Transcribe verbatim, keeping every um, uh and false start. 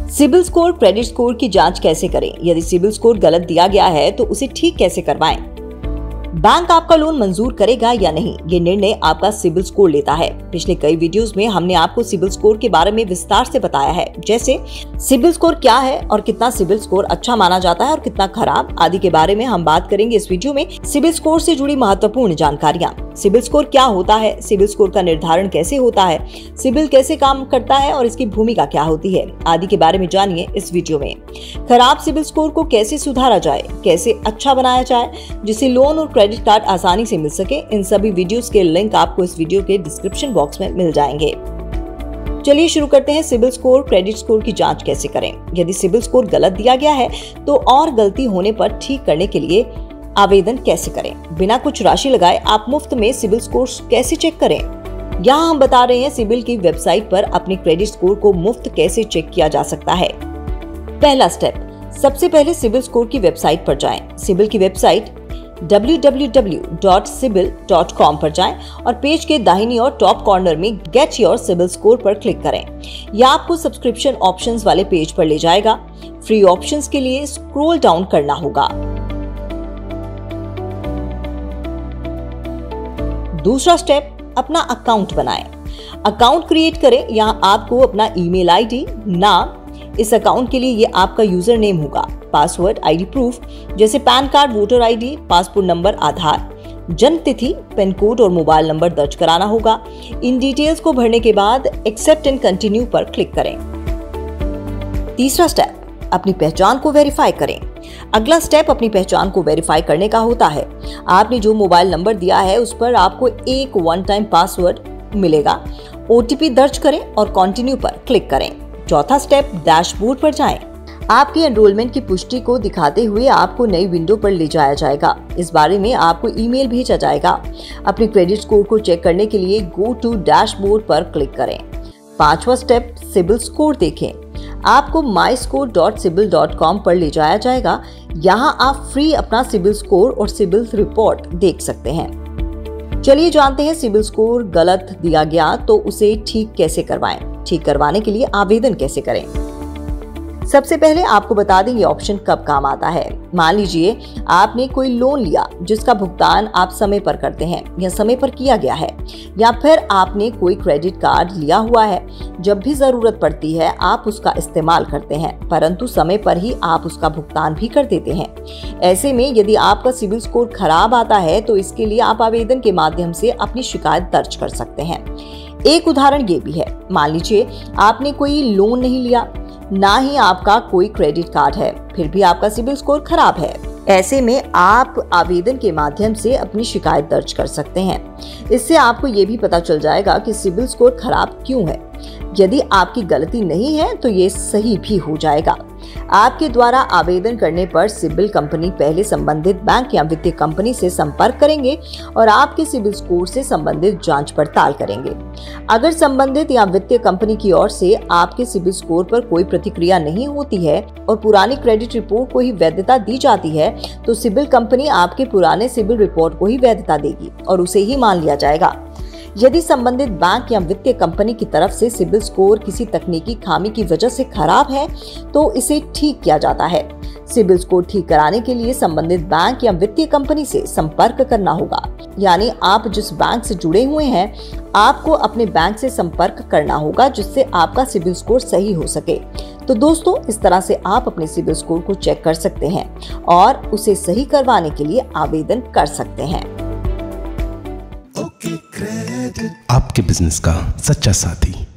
CIBIL score, credit score की जांच कैसे करें? यदि सिबिल स्कोर गलत दिया गया है तो उसे ठीक कैसे करवाएं? बैंक आपका लोन मंजूर करेगा या नहीं, ये निर्णय आपका सिबिल स्कोर लेता है। पिछले कई वीडियोस में हमने आपको सिबिल स्कोर के बारे में विस्तार से बताया है, जैसे सिबिल स्कोर क्या है और कितना सिबिल स्कोर अच्छा माना जाता है और कितना खराब आदि के बारे में हम बात करेंगे इस वीडियो में। सिबिल स्कोर से जुड़ी महत्वपूर्ण जानकारियाँ, सिबिल स्कोर क्या होता है, सिबिल स्कोर का निर्धारण कैसे होता है, सिबिल कैसे काम करता है और इसकी भूमिका क्या होती है आदि के बारे में जानिए इस वीडियो में। खराब सिबिल स्कोर को कैसे सुधारा जाए, कैसे अच्छा बनाया जाए जिससे लोन और क्रेडिट कार्ड आसानी से मिल सके, इन सभी वीडियोस के लिंक आपको इस वीडियो के डिस्क्रिप्शन बॉक्स में मिल जाएंगे। चलिए शुरू करते हैं। सिबिल स्कोर, क्रेडिट स्कोर की जांच कैसे करें? यदि सिबिल स्कोर गलत दिया गया है तो और गलती होने पर ठीक करने के लिए आवेदन कैसे करें? बिना कुछ राशि लगाए आप मुफ्त में सिबिल स्कोर कैसे चेक करें? यहाँ हम बता रहे हैं सिबिल की वेबसाइट पर अपने क्रेडिट स्कोर को मुफ्त कैसे चेक किया जा सकता है। पहला स्टेप, सबसे पहले सिबिल स्कोर की वेबसाइट पर जाएं। सिबिल की website W W W dot CIBIL dot com पर जाएं और पेज के दाहिनी ओर टॉप कॉर्नर में गेट योर सिबिल स्कोर पर क्लिक करें। यह आपको सब्सक्रिप्शन ऑप्शंस वाले पेज पर ले जाएगा। फ्री ऑप्शंस के लिए स्क्रॉल डाउन करना होगा। दूसरा स्टेप, अपना अकाउंट बनाएं। अकाउंट क्रिएट करें। यहाँ आपको अपना ईमेल आईडी, नाम, इस अकाउंट के लिए ये आपका यूजर नेम होगा, पासवर्ड, आईडी प्रूफ जैसे PAN card, voter ID, passport number, Aadhaar, जन्म तिथि, पिन कोड और मोबाइल नंबर दर्ज कराना होगा। इन डिटेल्स को भरने के बाद एक्सेप्ट एंड कंटिन्यू पर क्लिक करें। तीसरा स्टेप, अपनी पहचान को वेरीफाई करें। अगला स्टेप अपनी पहचान को वेरीफाई करने का होता है। आपने जो मोबाइल नंबर दिया है उस पर आपको एक वन टाइम पासवर्ड मिलेगा। ओटीपी दर्ज करें और कंटिन्यू पर क्लिक करें। चौथा स्टेप, डैशबोर्ड पर जाएं। आपकी एनरोलमेंट की पुष्टि को दिखाते हुए आपको नई विंडो पर ले जाया जाएगा। इस बारे में आपको ईमेल भेजा जाएगा। अपने क्रेडिट स्कोर को चेक करने के लिए गो टू डैशबोर्ड पर क्लिक करें। पांचवा स्टेप, सिबिल स्कोर देखें। आपको my score dot CIBIL dot com पर ले जाया जाएगा। यहाँ आप फ्री अपना सिबिल स्कोर और सिबिल रिपोर्ट देख सकते हैं। चलिए जानते हैं सिबिल स्कोर गलत दिया गया तो उसे ठीक कैसे करवाएं। ठीक करवाने के लिए आवेदन कैसे करें? सबसे पहले आपको बता दें ये ऑप्शन कब काम आता है। मान लीजिए आपने कोई लोन लिया जिसका भुगतान आप समय पर करते हैं या समय पर किया गया है, या फिर आपने कोई क्रेडिट कार्ड लिया हुआ है, जब भी जरूरत पड़ती है आप उसका इस्तेमाल करते हैं परंतु समय पर ही आप उसका भुगतान भी कर देते हैं। ऐसे में यदि आपका सिबिल स्कोर खराब आता है तो इसके लिए आप आवेदन के माध्यम से अपनी शिकायत दर्ज कर सकते हैं। एक उदाहरण ये भी है, मान लीजिए आपने कोई लोन नहीं लिया, ना ही आपका कोई क्रेडिट कार्ड है, फिर भी आपका सिबिल स्कोर खराब है। ऐसे में आप आवेदन के माध्यम से अपनी शिकायत दर्ज कर सकते हैं। इससे आपको ये भी पता चल जाएगा कि सिबिल स्कोर खराब क्यों है। यदि आपकी गलती नहीं है तो ये सही भी हो जाएगा। आपके द्वारा आवेदन करने पर सिबिल कंपनी पहले संबंधित बैंक या वित्तीय कंपनी से संपर्क करेंगे और आपके सिबिल स्कोर से संबंधित जांच पड़ताल करेंगे। अगर संबंधित या वित्तीय कंपनी की ओर से आपके सिबिल स्कोर पर कोई प्रतिक्रिया नहीं होती है और पुरानी क्रेडिट रिपोर्ट को ही वैधता दी जाती है तो सिबिल कंपनी आपके पुराने सिबिल रिपोर्ट को ही वैधता देगी और उसे ही मान लिया जाएगा। यदि संबंधित बैंक या वित्तीय कंपनी की तरफ से सिबिल स्कोर किसी तकनीकी खामी की वजह से खराब है तो इसे ठीक किया जाता है। सिबिल स्कोर ठीक कराने के लिए संबंधित बैंक या वित्तीय कंपनी से संपर्क करना होगा। यानी आप जिस बैंक से जुड़े हुए हैं आपको अपने बैंक से संपर्क करना होगा जिससे आपका सिबिल स्कोर सही हो सके। तो दोस्तों, इस तरह से आप अपने सिबिल स्कोर को चेक कर सकते हैं और उसे सही करवाने के लिए आवेदन कर सकते हैं। आपके बिजनेस का सच्चा साथी।